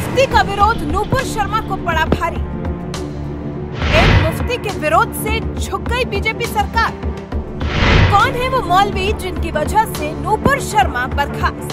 मुफ्ती का विरोध नूपुर शर्मा को पड़ा भारी। एक मुफ्ती के विरोध से झुक गई बीजेपी सरकार। कौन है वो मौलवी जिनकी वजह से नूपुर शर्मा बर्खास्त?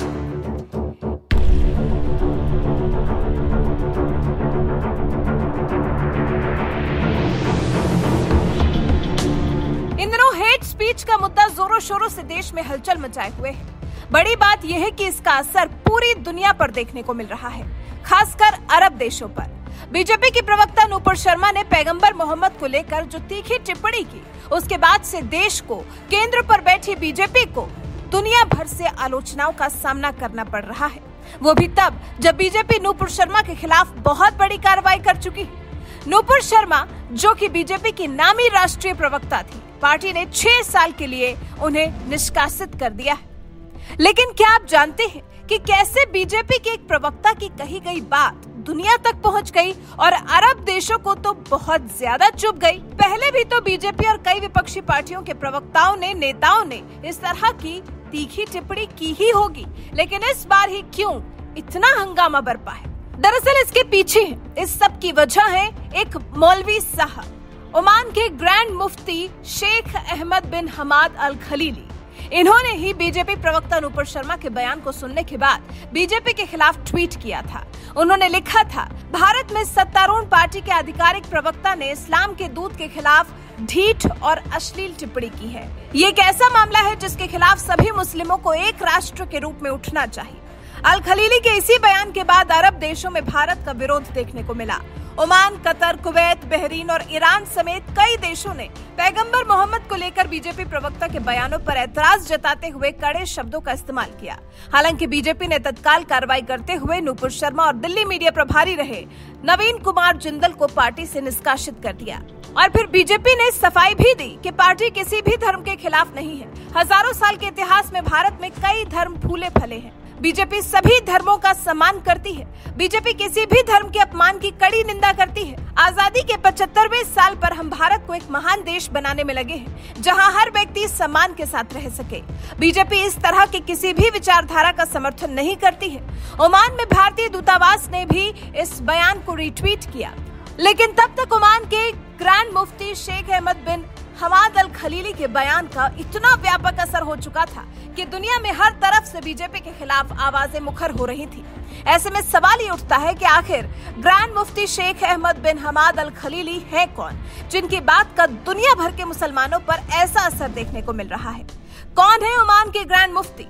इन दिनों हेट स्पीच का मुद्दा जोरों शोरों से देश में हलचल मचाए हुए है। बड़ी बात यह है कि इसका असर पूरी दुनिया पर देखने को मिल रहा है, खासकर अरब देशों पर। बीजेपी की प्रवक्ता नूपुर शर्मा ने पैगंबर मोहम्मद को लेकर जो तीखी टिप्पणी की, उसके बाद से देश को, केंद्र पर बैठी बीजेपी को दुनिया भर से आलोचनाओं का सामना करना पड़ रहा है। वो भी तब जब बीजेपी नूपुर शर्मा के खिलाफ बहुत बड़ी कार्रवाई कर चुकी है। नूपुर शर्मा, जो कि बीजेपी की नामी राष्ट्रीय प्रवक्ता थी, पार्टी ने 6 साल के लिए उन्हें निष्कासित कर दिया है। लेकिन क्या आप जानते हैं कि कैसे बीजेपी के एक प्रवक्ता की कही गई बात दुनिया तक पहुंच गई और अरब देशों को तो बहुत ज्यादा चुभ गई। पहले भी तो बीजेपी और कई विपक्षी पार्टियों के प्रवक्ताओं ने, नेताओं ने इस तरह की तीखी टिप्पणी की ही होगी, लेकिन इस बार ही क्यों इतना हंगामा बरपा है? दरअसल इसके पीछे इस सब की वजह है एक मौलवी साहब, ओमान के ग्रैंड मुफ्ती Sheikh Ahmed bin Hamad al Khalili. इन्होंने ही बीजेपी प्रवक्ता नूपुर शर्मा के बयान को सुनने के बाद बीजेपी के खिलाफ ट्वीट किया था। उन्होंने लिखा था, भारत में सत्तारूढ़ पार्टी के आधिकारिक प्रवक्ता ने इस्लाम के दूत के खिलाफ ढीठ और अश्लील टिप्पणी की है। ये एक ऐसा मामला है जिसके खिलाफ सभी मुस्लिमों को एक राष्ट्र के रूप में उठना चाहिए। अल खलीली के इसी बयान के बाद अरब देशों में भारत का विरोध देखने को मिला। ओमान, कतर, कुवैत, बहरीन और ईरान समेत कई देशों ने पैगंबर मोहम्मद को लेकर बीजेपी प्रवक्ता के बयानों पर ऐतराज जताते हुए कड़े शब्दों का इस्तेमाल किया। हालांकि बीजेपी ने तत्काल कार्रवाई करते हुए नूपुर शर्मा और दिल्ली मीडिया प्रभारी रहे नवीन कुमार जिंदल को पार्टी से निष्कासित कर दिया। और फिर बीजेपी ने सफाई भी दी कि पार्टी किसी भी धर्म के खिलाफ नहीं है। हजारों साल के इतिहास में भारत में कई धर्म फूले फले हैं। बीजेपी सभी धर्मों का सम्मान करती है। बीजेपी किसी भी धर्म के अपमान की कड़ी निंदा करती है। आजादी के 75वें साल पर हम भारत को एक महान देश बनाने में लगे हैं, जहां हर व्यक्ति सम्मान के साथ रह सके। बीजेपी इस तरह के किसी भी विचारधारा का समर्थन नहीं करती है। ओमान में भारतीय दूतावास ने भी इस बयान को रिट्वीट किया, लेकिन तब तक ओमान के ग्रैंड मुफ्ती Sheikh Ahmed bin Hamad al Khalili के बयान का इतना व्यापक असर हो चुका था कि दुनिया में हर तरफ से बीजेपी के खिलाफ आवाजें मुखर हो रही थी। ऐसे में सवाल ये उठता है कि आखिर ग्रैंड मुफ्ती Sheikh Ahmed bin Hamad al Khalili है कौन, जिनकी बात का दुनिया भर के मुसलमानों पर ऐसा असर देखने को मिल रहा है? कौन है ओमान के ग्रैंड मुफ्ती?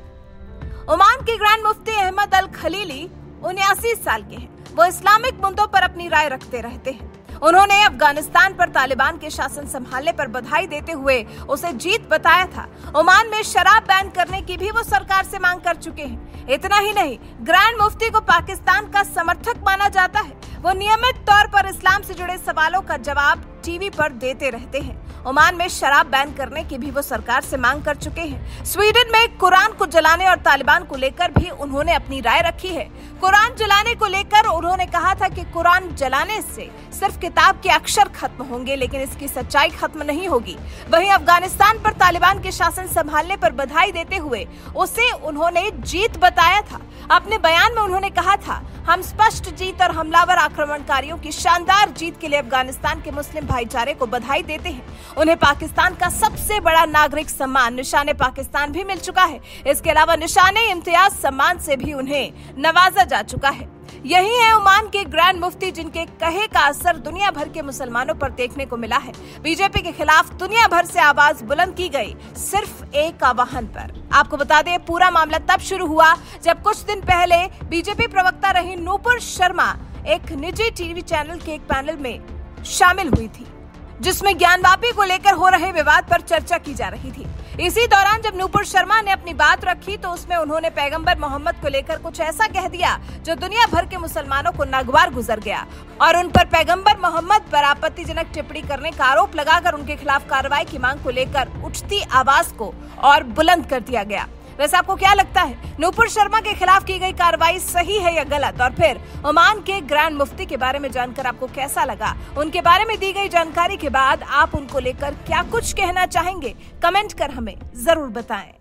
ओमान के ग्रैंड मुफ्ती अहमद अल खलीली 79 साल के हैं। वो इस्लामिक मुद्दों पर अपनी राय रखते रहते हैं। उन्होंने अफगानिस्तान पर तालिबान के शासन संभालने पर बधाई देते हुए उसे जीत बताया था। ओमान में शराब बैन करने की भी वो सरकार से मांग कर चुके हैं। इतना ही नहीं, ग्रैंड मुफ्ती को पाकिस्तान का समर्थक माना जाता है। वो नियमित तौर पर इस्लाम से जुड़े सवालों का जवाब टीवी पर देते रहते हैं। ओमान में शराब बैन करने की भी वो सरकार से मांग कर चुके हैं। स्वीडन में कुरान को जलाने और तालिबान को लेकर भी उन्होंने अपनी राय रखी है। कुरान जलाने को लेकर उन्होंने कहा था कि कुरान जलाने से सिर्फ किताब के अक्षर खत्म होंगे, लेकिन इसकी सच्चाई खत्म नहीं होगी। वहीं अफगानिस्तान पर तालिबान के शासन संभालने पर बधाई देते हुए उसे उन्होंने जीत बताया था। अपने बयान में उन्होंने कहा था, हम स्पष्ट जीत और हमलावर आक्रमणकारियों की शानदार जीत के लिए अफगानिस्तान के मुस्लिम भाईचारे को बधाई देते हैं। उन्हें पाकिस्तान का सबसे बड़ा नागरिक सम्मान निशाने पाकिस्तान भी मिल चुका है। इसके अलावा निशाने इम्तियाज सम्मान से भी उन्हें नवाजा जा चुका है। यही है ओमान के ग्रैंड मुफ्ती, जिनके कहे का असर दुनिया भर के मुसलमानों पर देखने को मिला है। बीजेपी के खिलाफ दुनिया भर से आवाज बुलंद की गई, सिर्फ एक आह्वान पर। आपको बता दें, पूरा मामला तब शुरू हुआ जब कुछ दिन पहले बीजेपी प्रवक्ता रही नूपुर शर्मा एक निजी टीवी चैनल के एक पैनल में शामिल हुई थी, जिसमें ज्ञानवापी को लेकर हो रहे विवाद पर चर्चा की जा रही थी। इसी दौरान जब नूपुर शर्मा ने अपनी बात रखी तो उसमें उन्होंने पैगंबर मोहम्मद को लेकर कुछ ऐसा कह दिया जो दुनिया भर के मुसलमानों को नागवार गुजर गया और उन पर पैगंबर मोहम्मद पर आपत्तिजनक टिप्पणी करने का आरोप लगाकर उनके खिलाफ कार्रवाई की मांग को लेकर उठती आवाज को और बुलंद कर दिया गया। वैसे आपको क्या लगता है, नूपुर शर्मा के खिलाफ की गई कार्रवाई सही है या गलत? और फिर ओमान के ग्रैंड मुफ्ती के बारे में जानकर आपको कैसा लगा? उनके बारे में दी गई जानकारी के बाद आप उनको लेकर क्या कुछ कहना चाहेंगे? कमेंट कर हमें जरूर बताएं।